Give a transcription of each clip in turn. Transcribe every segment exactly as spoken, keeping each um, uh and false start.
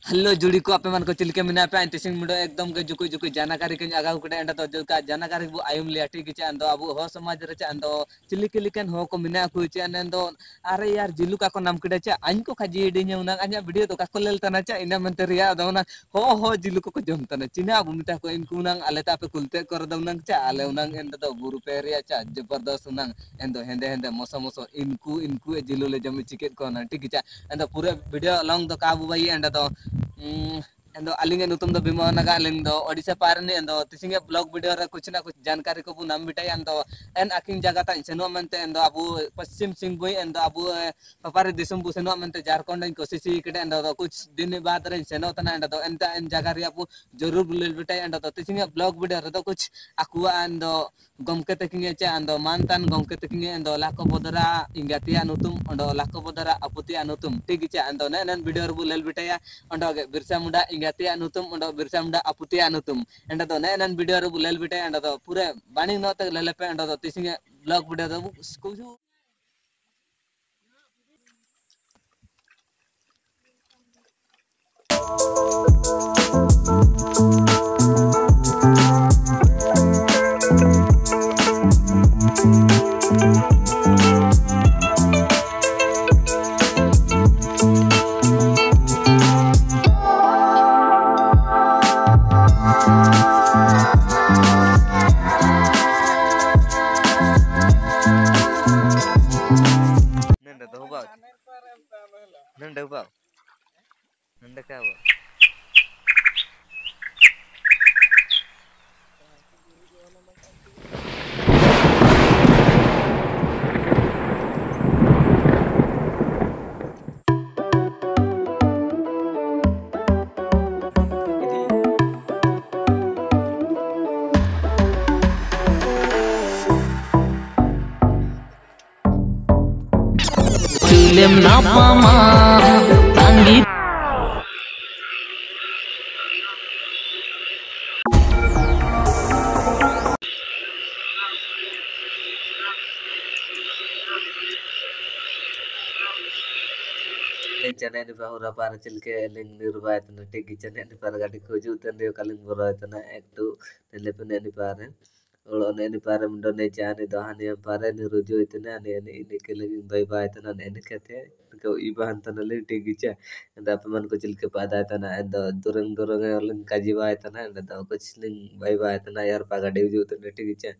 Hello जुड़ी को आपे मन को चिलके मिना पे तिसिंग मुडो एकदम के जुकुई जुकुई जानकारी के आगाव कटे एंड तो जुका जानकारी बु आयुम लिया ठीक चे अंदो अबु हो समाज रे चे अंदो चिलिके लिकन हो को मिना को चे अंदो अरे यार जिलु का को नाम कटे चे अन को खाजी डिने उना अnya वीडियो तो का को लेल तना चे इना मनते रिया दौना हो हो जिलु को को जम तना चिना अबु मिता को इनकु उना आले ता पे कुलते कर दौना चे आले उना एंड तो बुरु पे रिया चे जबरदस्त उना एंड हेंदे हेंदे मोसो मोसो इनकु इनकु जिलु ले जम चिकेट को ना ठीक चे एंड पूरे वीडियो लॉन्ग तो काबू भाई एंड तो एंड अलिंगे नुतुम दो बिमा नगा अलिंग दो ओडिशा पारने एंड तिसिंगे ब्लॉग वीडियो रे कुछ ना कुछ जानकारी को बु नाम बिटाई एंड एन अकिंग जगह ता सेनो मनते एंड अबु पश्चिम सिंहभूम एंड अबु पपारे दिसम बु सेनो मनते झारखंड कोशिश कटे एंड कुछ दिन बाद रे सेनो तना एंड एंड एन जगह रे अबु जरूर बुलेल बिटाई एंड तिसिंगे ब्लॉग वीडियो रे तो कुछ अकुआ एंड गमके तकिंगे चे एंड मानतान गमके तकिंगे एंड लाको बदरा इंगातिया नुतुम एंड लाको बदरा अपुतिया नुतुम ठीक चे एंड नेन वीडियो रे बुलेल बिटाया एंड बिरसा मुंडा इंगातिया नुतुम एंड बिरसा मुंडा अपुतिया नुतुम एंड तो नेन वीडियो रे बुलेल बिटाया एंड तो पूरे बाणी नते लेलेपे एंड तो तिसिंगे ब्लॉग वीडियो तो कुछ नंदा तो होगा नंदा होगा नंदा क्या हुआ film napa ma tanggi चने नि bahura para cilke ling nirba tana tegi chane ni para gadi khoju tande kaling boro tana ektu telepone ni para olo ne ni para mundo ne chane do hani para ni rujo itna ne ni ni ke lagi bai bai tana ne ni kete ko iban tana le tegi cha and apaman ko cilke pada tana and durang durang ling kaji bai tana and da kuch ling bai bai tana yar paga de ju tana tegi cha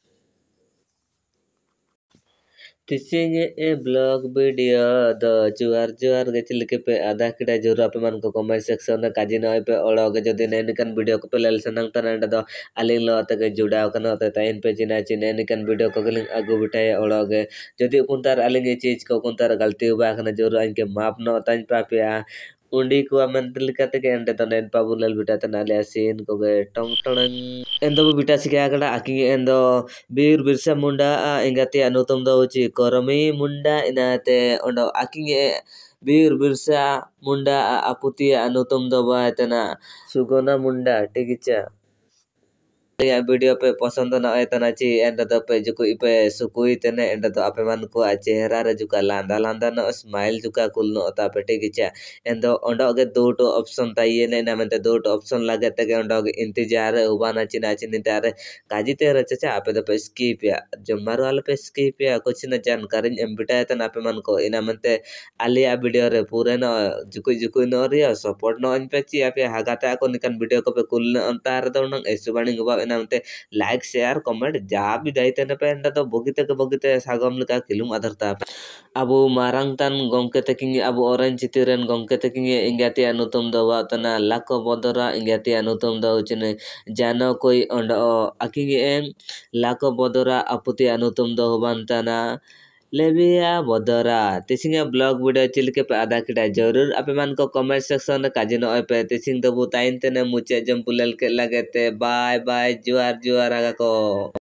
तिसिंगे ए blog video द जुआर जुआर गे चिलके पे आधा किडा जोर पे मन को कमेंट सेक्शन में काजी नय पे ओड़ोगे जदि नेनिकन वीडियो को पे लेल सनंग तनंड द अलिंग लो तके जुड़ाव कनो त ताइन पे जिना चि नेनिकन वीडियो को गलिंग अगु बिटाय ओड़ोगे जदि कुंतार अलिंग ए चीज को कुंतार गलती हुआ खना जोर इनके माप न ताइन पापिया उंडी को मंतल कते के एंड तो नेन पाबुलल बिटा त नाले सीन को गे टंग टंग एंदो बिटा सिका गडा आकी एंदो बीर बिरसा मुंडा इंगाते अनुतम दो ची करमी मुंडा इनाते ओंडो आकी बीर बिरसा मुंडा अपुति अनुतम दो बातना सुगोना मुंडा टिगिचा या वीडियो पे पसंद ना आए तना ची एंड तो पे जुको इपे सुकुई तने एंड तो आपे मन को चेहरा रे जुका लांदा लांदा न स्माइल जुका कुल न ता पे टिगिचा एंड तो ओंडो गे दोटो ऑप्शन ताइए ने ना मनते दोटो ऑप्शन लागे तके ओंडो गे इंतजार उबाना ची ना ची नितारे काजी ते रचचा आपे तो पे स्किप या जमारो वाले पे स्किप या कुछ न जानकारी एम बिटा तना आपे मन को इना मनते आलिया वीडियो रे पूरे न जुकुई जुकुई न रिया सपोर्ट न अन पे ची आपे हागाता को निकन वीडियो को पे कुल न अंतार दो न एसुबानी गबा नमते लाइक शेयर कमेंट जा भी दाइते न पेंड तो बगिते के बगिते सागम लका किलुम आधरता अबु मारंग तन गमके तकिंग अबु ऑरेंज चितिरन गमके तकिंग इंगाती अनुतम दो वातना लाको बदरा इंगाती अनुतम दो चने जानो कोई अंड अकिंग एम लाको बदरा अपुति अनुतम दो बनतना लेबिया बदरा तिसिंग ब्लॉग वीडियो चिलके पे आधा किडा जरूर आपे मन को कमेंट सेक्शन में काजी न पे तिसिंग दबु ताइन तने मुचे जंपुलल के लगते बाय बाय जुआर जुआर आगा को।